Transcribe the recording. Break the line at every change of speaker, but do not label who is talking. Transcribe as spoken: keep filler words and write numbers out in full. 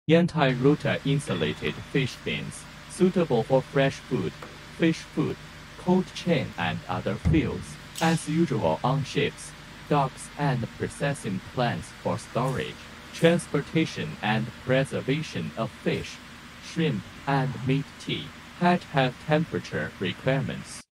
Anti-rota insulated fish bins, suitable for fresh food, fish food, cold chain and other fields, as usual on ships, docks and processing plants for storage, transportation and preservation of fish, shrimp and meat tea, had have temperature requirements.